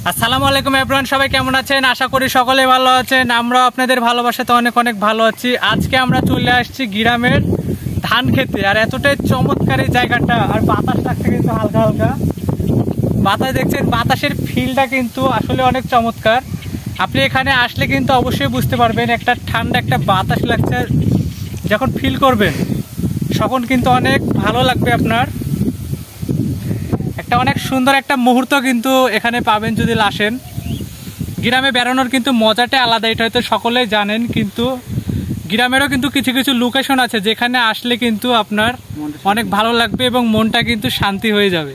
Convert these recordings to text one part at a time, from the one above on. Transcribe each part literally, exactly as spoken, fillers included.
আসসালামু আলাইকুম এভরিওয়ান, সবাই কেমন আছেন? আশা করি সকলে ভালো আছেন। আমরা আপনাদের ভালোবাসাতে অনেক অনেক ভালো আছি। আজকে আমরা চলে আসছি গ্রামের ধান খেতে, আর এতটাই চমৎকার এই জায়গাটা, আর বাতাস লাগছে কিন্তু হালকা হালকা বাতাস দেখছেন। বাতাসের ফিলটা কিন্তু আসলে অনেক চমৎকার। আপনি এখানে আসলে কিন্তু অবশ্যই বুঝতে পারবেন, একটা ঠান্ডা একটা বাতাস লাগছে, যখন ফিল করবেন তখন কিন্তু অনেক ভালো লাগবে। আপনার একটা অনেক সুন্দর একটা মুহূর্ত কিন্তু এখানে পাবেন যদি আসেন। গ্রামে বেড়ানোর কিন্তু মজাটা আলাদা, এটা হয়তো সকলেই জানেন। কিন্তু গ্রামেরও কিন্তু কিছু কিছু লোকেশন আছে যেখানে আসলে কিন্তু আপনার অনেক ভালো লাগবে এবং মনটা কিন্তু শান্তি হয়ে যাবে।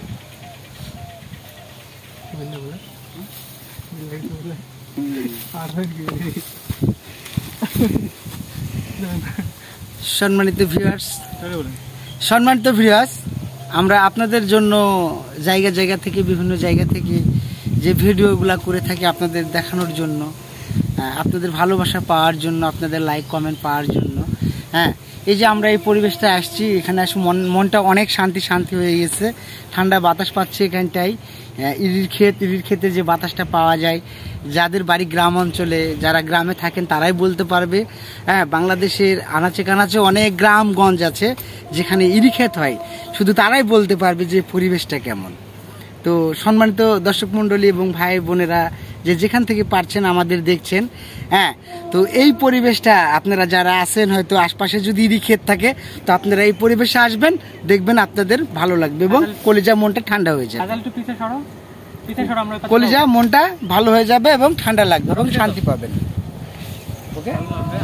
সম্মানিত ভিউয়ার্স সম্মানিত ভিউয়ার্স আমরা আপনাদের জন্য জায়গা জায়গা থেকে বিভিন্ন জায়গা থেকে যে ভিডিওগুলো করে থাকি আপনাদের দেখানোর জন্য, আপনাদের ভালোবাসা পাওয়ার জন্য, আপনাদের লাইক কমেন্ট পাওয়ার জন্য। হ্যাঁ, এই যে আমরা এই পরিবেশটা আসছি, এখানে আসে মন মনটা অনেক শান্তি শান্তি হয়ে গেছে। ঠান্ডা বাতাস পাচ্ছি এখানটায়। ইরির ক্ষেত ইরির ক্ষেতে যে বাতাসটা পাওয়া যায়, যাদের বাড়ি গ্রাম অঞ্চলে, যারা গ্রামে থাকেন তারাই বলতে পারবে। হ্যাঁ, বাংলাদেশের আনাচে কানাচে অনেক গ্রামগঞ্জ আছে যেখানে ইরি ক্ষেত হয়, শুধু তারাই বলতে পারবে যে পরিবেশটা কেমন। তো সম্মানিত দর্শক মণ্ডলী এবং ভাই বোনেরা যে যেখান থেকে পারছেন আমাদের দেখছেন, হ্যাঁ, তো এই পরিবেশটা আপনারা যারা আছেন হয়তো আশপাশে যদি ইরি ক্ষেত থাকে, তো আপনারা এই পরিবেশে আসবেন, দেখবেন আপনাদের ভালো লাগবে এবং কলিজা মনটা ঠান্ডা হয়ে যাবে। কলিজা মনটা ভালো হয়ে যাবে এবং ঠান্ডা লাগবে এবং শান্তি পাবেন। ওকে,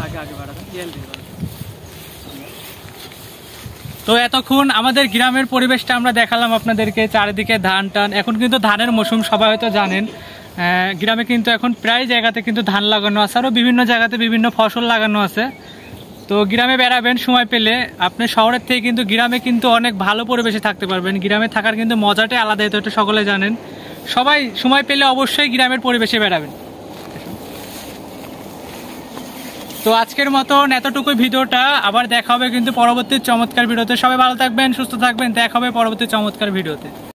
তো এতক্ষণ আমাদের গ্রামের পরিবেশটা আমরা দেখালাম আপনাদেরকে, চারিদিকে ধান টান। এখন কিন্তু ধানের মৌসুম, সবাই হয়তো জানেন। গ্রামে কিন্তু এখন প্রায় জায়গাতে কিন্তু ধান লাগানো আছে, আরও বিভিন্ন জায়গাতে বিভিন্ন ফসল লাগানো আছে। তো গ্রামে বেড়াবেন সময় পেলে। আপনি শহরের থেকে কিন্তু গ্রামে কিন্তু অনেক ভালো পরিবেশে থাকতে পারবেন। গ্রামে থাকার কিন্তু মজাটাই আলাদা, এটা তো সকলে জানেন। সবাই সময় পেলে অবশ্যই গ্রামের পরিবেশে বেড়াবেন। তো আজকের মতন এতটুকুই ভিডিওটা, আবার দেখা হবে কিন্তু পরবর্তী চমৎকার ভিডিওতে। সবাই ভালো থাকবেন, সুস্থ থাকবেন, দেখা হবে পরবর্তী চমৎকার ভিডিওতে।